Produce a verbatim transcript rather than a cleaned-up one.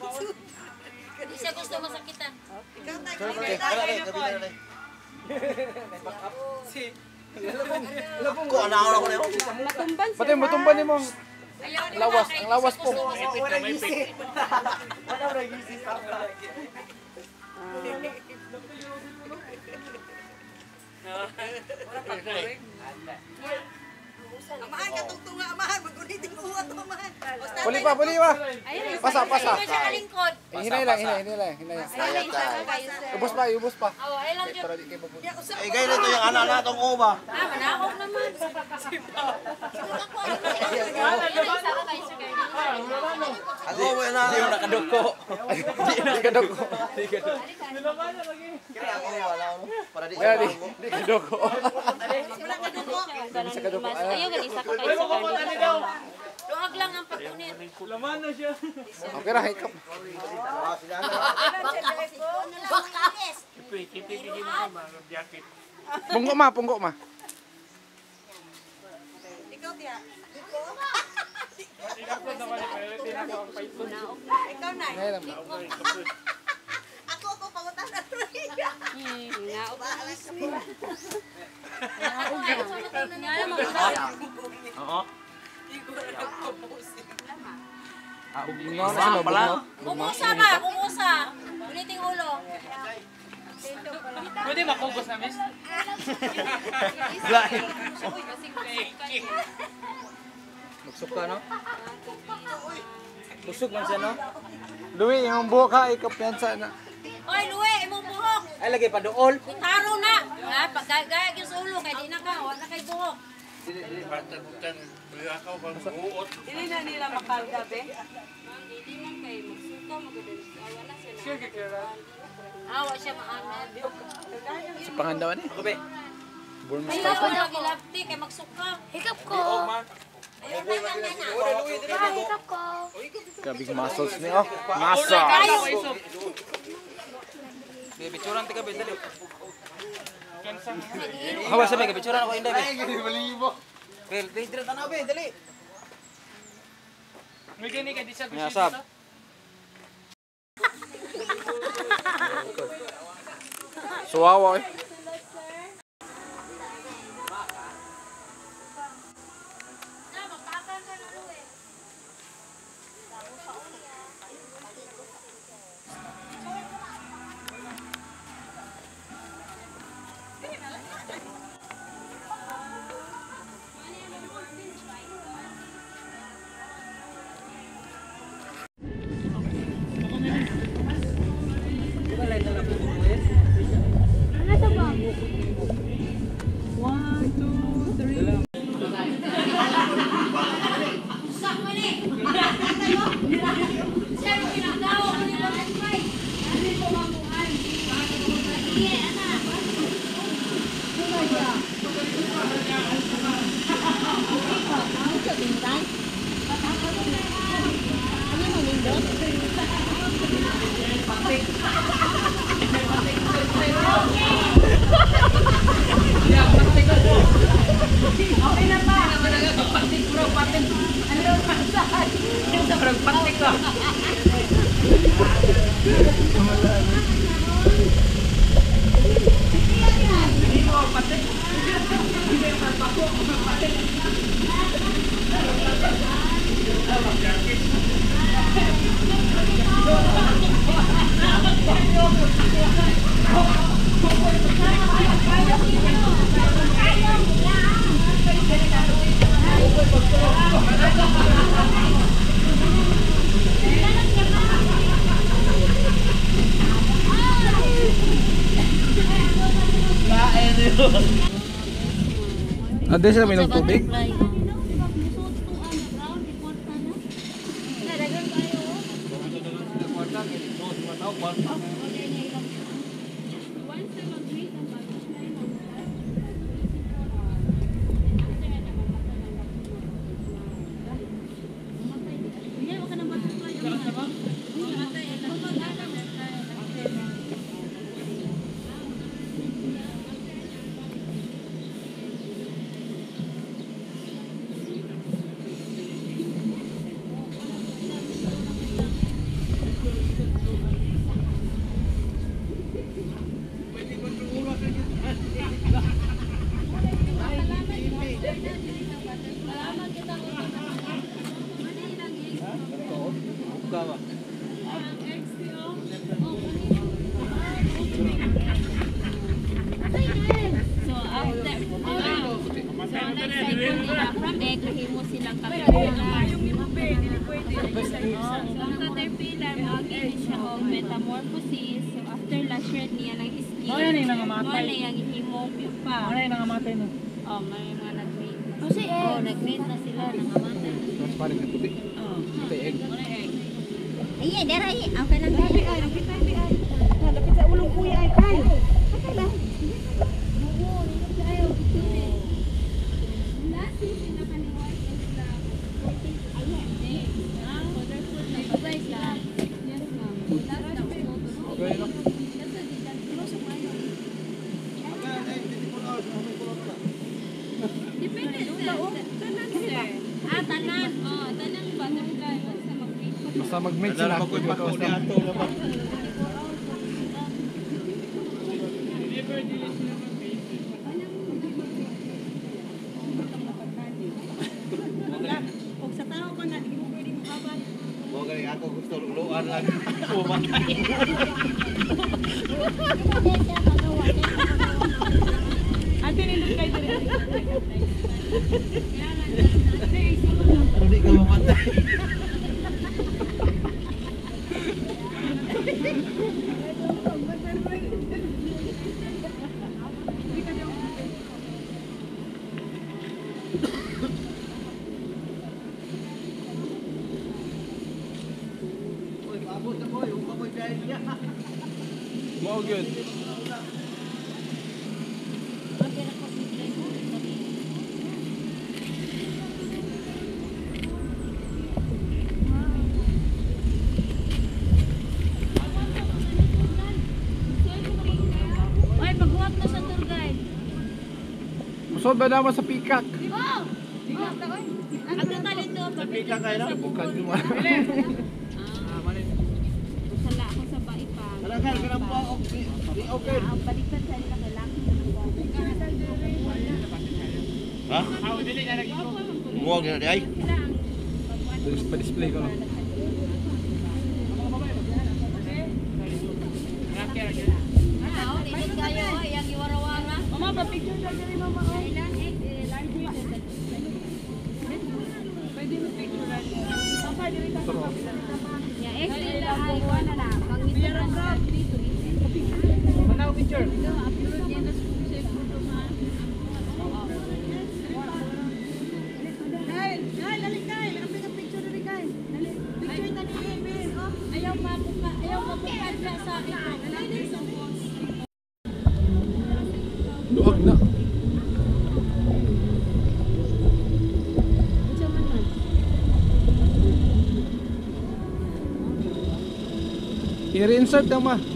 Hindi siya gusto masakitan. Ikaw tayo kami. Si labong ko ana ako na. Matumban siya. Pati matumban ni mo. Ayaw ni Lawas, Mama, ang lawas kasi po. gusto masakit. Wala gisi. Wala ra gisi sa. Wala pa korek. Amahan ka tungtunga, amahan magulitin ko ato amahan. Puli pa, puli pa. Ayun, Pasa, pasa. Ayun siya kalingkod. Eh, hinay lang, hinay, hinay lang, hinay lang. ayun isa ka kayo, sir. Ubus pa, ubus pa. Oh, ay lang yun. Para di kayo mabuti. Eh gay nito yung ana natong uba. Ah, manahog naman. Ako wa na. Di na kaduko. Di na kadoko. Kaya ako wala no. Para di Kaya di, sa di kadoko. Sa kadoko. Ayaw gali isa ka kayo sa garden. Luwag lang ang pagpunit. Okay ra, hikap. Punggo ma, punggo ma. Ikaw tiya. Ikaw na. Hinay lang. Ako ako pangutan na tuloy. Hmm, nga o ba? Oo. Ah, bugnaw na siya, bugnaw. Bumusa ba? Bumusa. Uliting ulo. Pwede makugos na, miss? Magsuka, no? Busog man siya, no? Louie, yung buhok ha, ikapiyansa na. Oy, Luwe, imong buhok. Ay, lagi pa dool. Taro na. Ha, pagkagaya yung sa ulo, kaya di na ka. Wala kay buhok. Dili na nila makarga be. Hindi man kay magsuka, magadalis. Wala siya na. Awa siya maanad. Sa pangandawan eh. Ako, be. Born Ay, star. ako nagilapti kay magsuka. Hikap ko. Ayun na yan na na. Hikap ko. Grabing muscles niya. Oh, masa. Be, bituran tika, be, dali. Hawa sa be, bituran ako inday, be. Be, be, dili tanaw, be, dali. May gani ka di siya gusto Ngasab. dito. Suwawa eh. Ada siya may tubig. So after, oh, so next cycle nila from egg, himo silang caterpillar. Oh, so ang caterpillar, mag-in siya o metamorphosis. So after last shred niya ng skin, Oh, yan yung nangamatay. mo na yung himo pupa. Ano yung nangamatay no? Oh, may mga nag-mate. Kasi egg. Oh, nag-mate na sila, nangamatay na. Transparent na tubig. Oh, Ito yung egg. ano egg? Ayan, dara ay. Okay lang tayo. Ay, nakita ay ay. Lapit sa ulong kuya ay kay. Okay lang. Okay na. Depende sa tanan sir. Ah, tanan. Oh, tanan butterfly. Basta mag-mate. Basta mag-mate sila. Mag-mate sila. Kung sa tao ka na, hindi mo pwede makaban. Mo galing ako gusto luan lang. Pumatay. Ate nindot kay dire. Hindi ka mamatay. Uy, abot na boy, uka mo dahil niya. Mo good. Oy, paghuwag na sa tour guide. Musod ba naman sa pikak? Oh! Ang tatalin to, Pika kayo na. Bukad mo. Ah, sala ako sa baipa. Talagang ka na po. Okay. Ang balikan sa nila kailangan. Ha? Buwag na di ay. Pa-display ko no. Ah, oh, dili kayo, yang iwara-wara. Mama, pa-picture na diri mama. Ilan egg, eh, larger than that. Pwede mo picture na. Papa diri ka sa kabila. Ya, egg nila ay wala na. Pangita na sa dito. Manaw picture. Upload yan na sa photo man. Kyle, Kyle, dali Kyle. Kapag ka picture diri Kyle. Dali. Picture na ni Emil. Oh. Ayaw mabuka, ayaw mabuka na sa akin. Dali sa boss. Luwag na. Unsa man man? I-reinsert na ma.